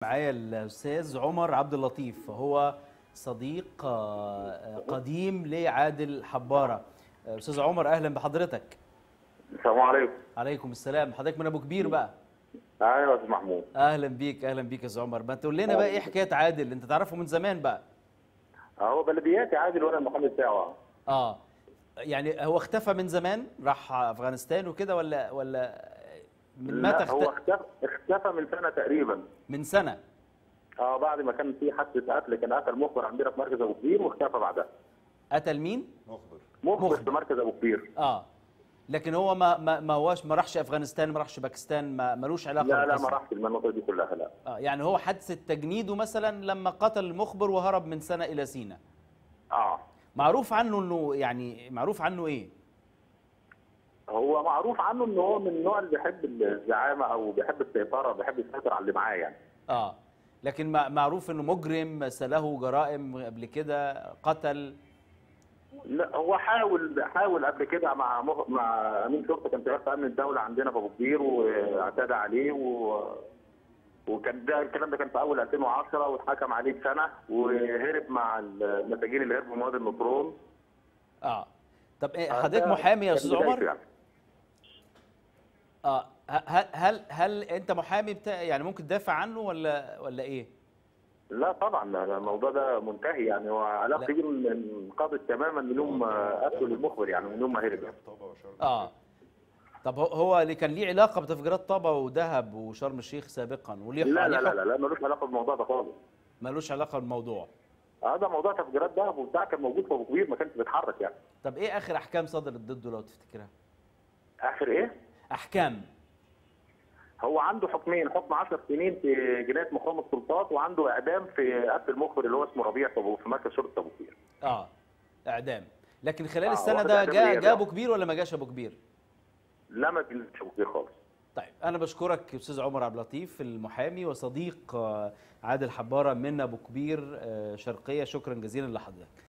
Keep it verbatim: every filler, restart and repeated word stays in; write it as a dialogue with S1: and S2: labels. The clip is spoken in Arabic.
S1: معايا الاستاذ عمر عبد اللطيف، هو صديق قديم لعادل حباره. استاذ عمر اهلا بحضرتك.
S2: السلام عليكم.
S1: عليكم السلام. حضرتك من ابو كبير بقى؟
S2: ايوه يا استاذ محمود.
S1: اهلا بيك اهلا بيك يا استاذ عمر. ما تقول لنا بقى ايه حكايه عادل؟ انت تعرفه من زمان بقى.
S2: هو بلدياتي عادل وانا المحامي بتاعه.
S1: اه يعني هو اختفى من زمان، راح افغانستان وكده ولا ولا من متى
S2: لا
S1: اخت...
S2: هو اختفى اختفى من سنه تقريبا.
S1: من سنه.
S2: اه بعد ما كان في حادثه قتل، كان قتل مخبر عندنا في مركز ابو كبير واختفى بعدها.
S1: قتل مين؟
S2: مخبر مخبر في مركز ابو كبير.
S1: اه لكن هو ما ما ما هواش ما راحش افغانستان، ما راحش باكستان، ما ملوش علاقه
S2: لا لا
S1: بالقصة.
S2: ما راحش المناطق دي كلها لا.
S1: اه يعني هو حادثه تجنيده مثلا لما قتل المخبر وهرب من سنه الى سيناء.
S2: اه
S1: معروف عنه انه يعني معروف عنه ايه؟
S2: هو معروف عنه ان هو من النوع اللي بيحب الزعامه او بيحب السيطره، بيحب يسيطر على اللي معاه يعني.
S1: اه لكن معروف انه مجرم، سله جرائم قبل كده، قتل.
S2: لا هو حاول حاول قبل كده مع مغ... مع امين شرطه كان شغال في امن الدوله عندنا في ابو كبير واعتدى عليه و... وكان ده الكلام ده كان في اول ألفين وعشرة واتحكم عليه بسنه وهرب مع المساجين اللي هربوا من وادي النطرون.
S1: اه طب ايه حضرتك محامي يا استاذ عمر؟
S2: يعني.
S1: اه هل هل هل انت محامي بتاع يعني ممكن تدافع عنه ولا ولا ايه؟
S2: لا طبعا الموضوع ده منتهي يعني، وعلاقتي بيه انقضت تماما من يوم قتله للمخبر يعني، من يوم ما هرب.
S1: اه طب هو اللي كان ليه علاقه بتفجيرات طابا ودهب وشرم الشيخ سابقا وليه؟
S2: لا لا لا لا لا ملوش علاقه بالموضوع ده خالص.
S1: ملوش علاقه بالموضوع.
S2: اه ده موضوع تفجيرات دهب وبتاع كان موجود في ابو كبير، ما كانش بيتحرك يعني.
S1: طب ايه اخر احكام صدرت ضده لو تفتكرها؟
S2: اخر ايه؟
S1: احكام.
S2: هو عنده حكمين، حكم عشر سنين في جنايه مقاومه السلطات، وعنده اعدام في قتل المخبر اللي هو اسمه ربيع في مركز شرطه ابو كبير.
S1: اه اعدام. لكن خلال
S2: آه
S1: السنه ده جاء جا ابو كبير ولا ما جاش ابو كبير؟
S2: لا ما جاش ابو كبير خالص.
S1: طيب انا بشكرك استاذ عمر عبد اللطيف المحامي وصديق عادل حباره من ابو كبير شرقيه، شكرا جزيلا لحضرتك.